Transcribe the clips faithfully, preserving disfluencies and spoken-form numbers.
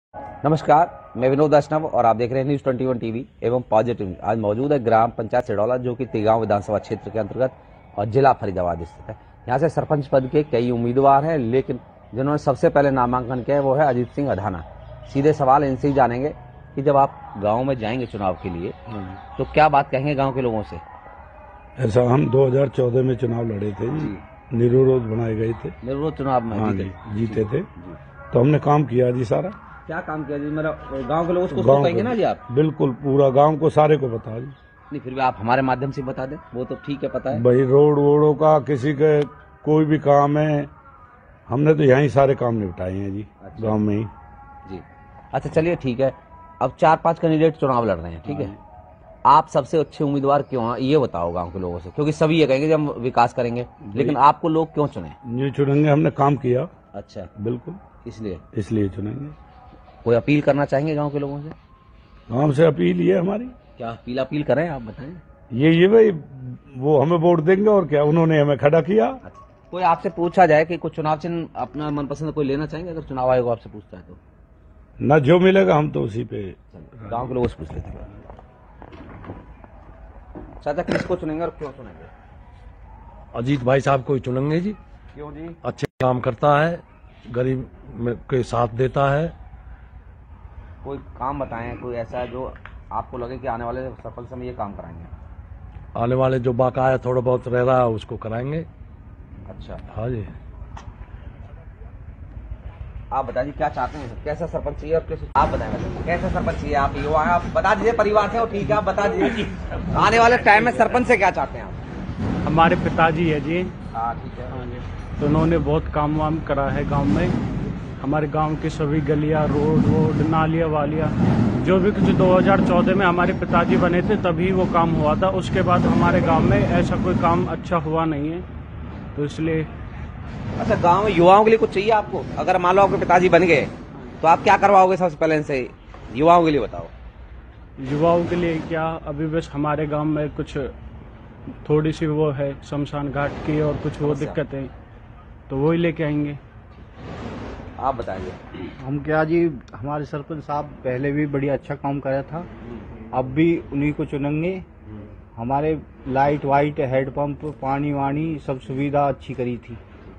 नमस्कार, मैं विनोद वैष्णव और आप देख रहे हैं न्यूज इक्कीस टीवी एवं पॉजिटिव। आज मौजूद है ग्राम पंचायत सिडौला, जो कि तिगांव विधानसभा क्षेत्र के अंतर्गत और जिला फरीदाबाद स्थित है। यहाँ से सरपंच पद के कई उम्मीदवार हैं, लेकिन जिन्होंने सबसे पहले नामांकन किया है वो है अजीत सिंह अधाना। सीधे सवाल इनसे ही जानेंगे कि जब आप गाँव में जाएंगे चुनाव के लिए तो क्या बात कहेंगे गाँव के लोगों से। ऐसा हम दो हज़ार चौदह में चुनाव लड़े थे जी, निर्विरोध बनाए गए थे, निर्विरोध चुनाव में हाँ जीते जी, जीते थे। तो हमने काम किया जी सारा। क्या काम किया जी? मेरा गांव के लोगों को गाँव कहेंगे ना जी आप। बिल्कुल पूरा गांव को सारे को बता जी। नहीं, फिर भी आप हमारे माध्यम से बता दें, वो तो ठीक है, पता है भाई रोड वोडों का किसी के कोई भी काम है, हमने तो यहीं सारे काम निपटाए हैं जी। अच्छा। गांव में ही जी। अच्छा चलिए ठीक है, अब चार पांच कैंडिडेट चुनाव लड़ रहे हैं, ठीक है। आप सबसे अच्छे उम्मीदवार क्यों हैं ये बताओ गांव के लोगों से, क्योंकि सभी ये कहेंगे कि हम विकास करेंगे, लेकिन आपको लोग क्यों चुने? ये चुनेंगे, हमने काम किया। अच्छा, बिल्कुल इसलिए इसलिए चुनेंगे। कोई अपील करना चाहेंगे गांव के लोगों से? गांव से अपील ये हमारी, क्या अपील अपील करें, आप बताएं। ये ये भाई वो हमें वोट देंगे और क्या, उन्होंने हमें खड़ा किया। अच्छा, कोई आपसे पूछा जाए कि कुछ चुनाव चिन्ह अपना मनपसंद कोई लेना चाहेंगे, अगर चुनाव आयोग आपसे पूछता है तो? न जो मिलेगा हम तो उसी पे। गांव के लोगों से पूछ लेते हैं। चाचा किसको चुनेंगे और क्यों चुनेंगे? अजीत भाई साहब को ही चुनेंगे जी। क्यों जी? अच्छे काम करता है, गरीब में के साथ देता है। कोई काम बताएं, कोई ऐसा जो आपको लगे कि आने वाले सफल समय ये काम कराएंगे। आने वाले जो बकाया थोड़ा बहुत रह रहा है उसको कराएंगे। अच्छा, हाँ जी। आप बताइए क्या चाहते हैं, कैसा सरपंच चाहिए और कैसे, आप बताएं वैसे कैसा सरपंच चाहिए? आप युवा हैं, आप बता दीजिए, परिवार से हो, ठीक है, आप बता दीजिए आने वाले टाइम में सरपंच से क्या चाहते हैं आप? हमारे पिताजी है जी, हाँ ठीक है, तो उन्होंने बहुत काम वाम करा है गांव में। हमारे गांव की सभी गलियां, रोड वोड, नालियां वालियां, जो भी कुछ दो हज़ार चौदह में हमारे पिताजी बने थे तभी वो काम हुआ था। उसके बाद हमारे गांव में ऐसा कोई काम अच्छा हुआ नहीं है, तो इसलिए। अच्छा, गांव में युवाओं के लिए कुछ चाहिए आपको? अगर मान लो आपके पिताजी बन गए तो आप क्या करवाओगे सबसे पहले इनसे? युवाओं के लिए बताओ। युवाओं के लिए क्या, अभी बस हमारे गांव में कुछ थोड़ी सी वो है शमशान घाट की और कुछ वो दिक्कतें, तो वही लेके आएंगे। आप बताइए। हम क्या जी, हमारे सरपंच साहब पहले भी बढ़िया अच्छा काम कराया था, अब भी उन्हीं को चुनेंगे। हमारे लाइट वाइट, हेडपंप, पानी वानी सब सुविधा अच्छी करी थी।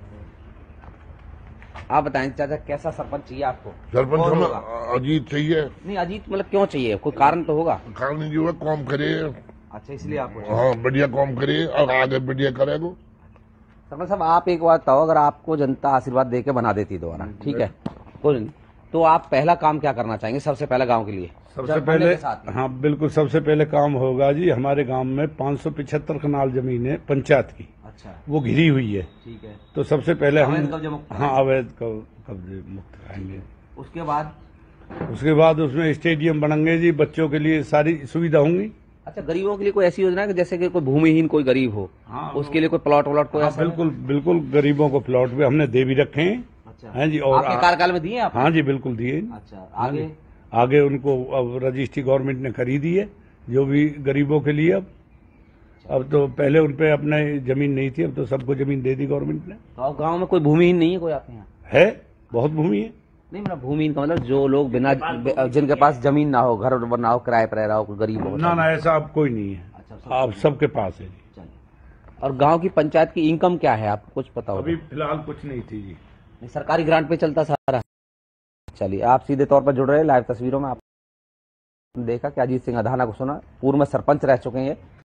आप बताएं चाचा, कैसा सरपंच चाहिए आपको? सरपंच कौन हमें होगा? अजीत चाहिए। नहीं, अजीत मतलब क्यों चाहिए, कोई कारण तो होगा। कारण जो है काम करे। अच्छा, इसलिए आपको। हाँ, बढ़िया काम करे और आगे बढ़िया करेगा। सरपंच साहब आप एक बात बताओ, अगर आपको जनता आशीर्वाद देके बना देती दोबारा, ठीक है, कोई नहीं, तो आप पहला काम क्या करना चाहेंगे सबसे पहला गांव के लिए? सबसे पहले हाँ बिल्कुल, सबसे पहले काम होगा जी, हमारे गांव में पाँच सौ पिछहत्तर कनाल जमीन है पंचायत की। अच्छा, वो घिरी हुई है, ठीक है, तो सबसे पहले हम अवैध कब्जे मुक्त हाँ अवैध कब्जे मुक्त कराएंगे। उसके बाद? उसके बाद उसमें स्टेडियम बनेंगे जी, बच्चों के लिए सारी सुविधा होंगी। अच्छा, गरीबों के लिए कोई ऐसी योजना है कि जैसे कि कोई भूमिहीन कोई गरीब हो, हाँ, उसके लिए कोई प्लॉट व्लॉट कोई हाँ, ऐसा है? बिल्कुल बिल्कुल, गरीबों को प्लॉट भी हमने दे भी रखे हैं। अच्छा, हैं जी। और आपके कार्यकाल में दिए आप? हाँ जी बिल्कुल दिए। अच्छा, आगे? आगे उनको अब रजिस्ट्री गवर्नमेंट ने खरीदी है, जो भी गरीबों के लिए। अब अब तो पहले उन पे अपने जमीन नहीं थी, अब तो सबको जमीन दे दी गवर्नमेंट ने। तो आप गाँव में कोई भूमिहीन नहीं है कोई आपके यहाँ? है, बहुत भूमि है। नहीं, मतलब भूमिहीन का मतलब जो लोग बिना, जिनके पास जमीन ना हो, घर ना हो, किराए पर रह रहा हो, कोई गरीब हो? ना ना, ऐसा अब कोई नहीं है। अच्छा, आप सबके पास है जी। चलिए। और गांव की पंचायत की इनकम क्या है, आपको कुछ पता होगा? अभी फिलहाल कुछ नहीं थी जी। नहीं, सरकारी ग्रांट पे चलता सारा। चलिए, आप सीधे तौर पर जुड़ रहे हैं लाइव तस्वीरों में। आप देखा कि अजीत सिंह अधाना को सुना, पूर्व में सरपंच रह चुके हैं।